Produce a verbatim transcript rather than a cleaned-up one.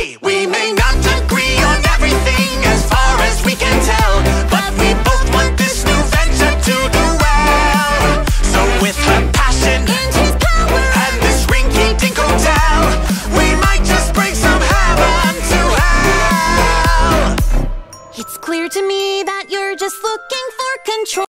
Hey, we may not agree on everything as far as we can tell, but we both want this new venture to do well. So with her passion And his power and this rinky-dink hotel, we might just bring some heaven to hell. It's clear to me that you're just looking for control.